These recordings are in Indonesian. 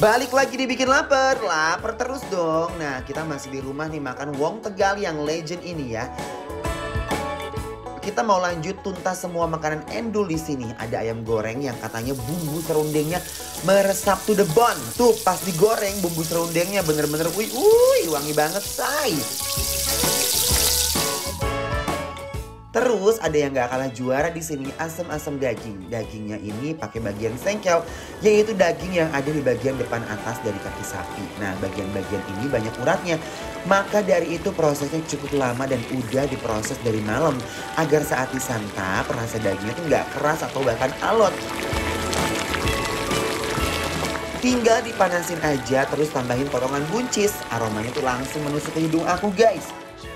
Balik lagi dibikin lapar terus dong. Nah, kita masih di rumah nih makan Wong Tegal yang legend ini ya. Kita mau lanjut tuntas semua makanan endul di sini. Ada ayam goreng yang katanya bumbu serundengnya meresap to the bone. Tuh pas digoreng bumbu serundengnya bener-bener wangi banget say. Terus ada yang gak kalah juara di sini, asam-asam daging. Dagingnya ini pakai bagian sengkel, yaitu daging yang ada di bagian depan atas dari kaki sapi. Nah, bagian-bagian ini banyak uratnya. Maka dari itu prosesnya cukup lama dan udah diproses dari malam agar saat disantap rasa dagingnya tuh nggak keras atau bahkan alot. Tinggal dipanasin aja, terus tambahin potongan buncis. Aromanya tuh langsung menusuk ke hidung aku, guys.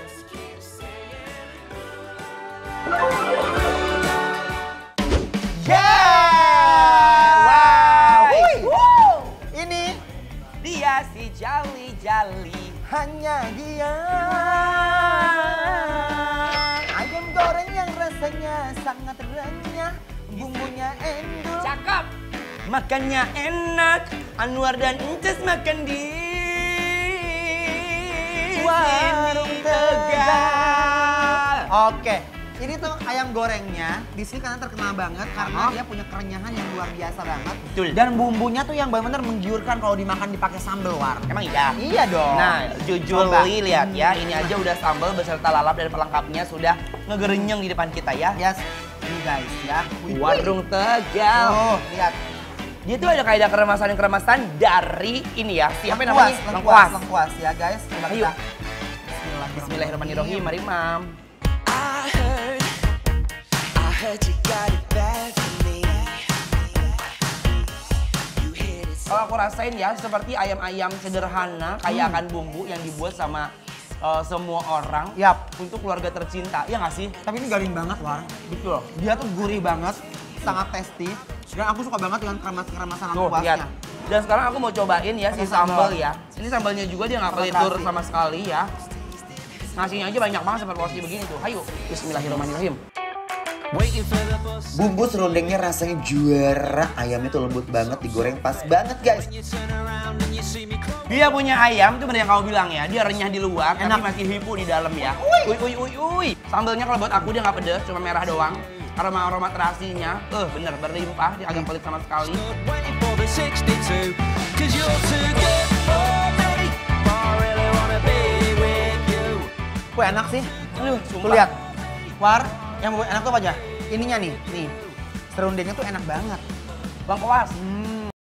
Si jali-jali hanya dia. Ayam goreng yang rasanya sangat renyah, bumbunya endul. Cakep. Makannya enak, Anwar dan Encas makan di Warung Tegal. Oke. Ini tuh ayam gorengnya di sini karena terkenal banget karena dia punya kerenyahan yang luar biasa banget. Betul. Dan bumbunya tuh yang benar-benar menggiurkan kalau dimakan dipakai sambal, War. Emang iya? Iya dong. Nah, jujur Li, lihat ya, ini aja udah sambal beserta lalap dan pelengkapnya sudah ngegerenyeng di depan kita ya. Yes. Ini guys ya. Warung Tegal. Oh, lihat. Dia tuh ada kayak keremasan dari ini ya. Siapa Lengkuas, namanya? lengkuas ya guys. Coba Ayo. kita. Bismillahirrahmanirrahim. Mari, Mam. Kalau aku rasain ya seperti ayam-ayam sederhana, kaya akan bumbu yang dibuat sama semua orang. Yap. Untuk keluarga tercinta, iya nggak sih? Tapi ini garing banget, War. Betul. Dia tuh gurih banget, sangat tasty. Dan aku suka banget dengan keremasan Tuh, lihat. lengkuasnya. Dan sekarang aku mau cobain ya si Pakai sambal sambal. ya. Ini sambalnya juga dia nggak Pakai pelitur terasi. sama sekali ya. Nasinya aja banyak banget seperti porsi begini tuh. Ayo, bismillahirrahmanirrahim. Bumbu serundengnya rasanya juara. Ayamnya tuh lembut banget, digoreng pas banget, guys. Dia punya ayam tuh bener yang kamu bilang ya. Dia renyah di luar, Enak. tapi masih hipu di dalam ya. Uy. Sambalnya kalau buat aku dia nggak pedes, cuma merah doang. Aroma terasinya, bener berlimpah. Dia agak pelit sama sekali. Wah, enak sih. Aduh, Tuh sumpah. lihat. War, yang buat enak tuh apa aja? Ininya nih, serundengnya tuh enak banget. Bang Koas,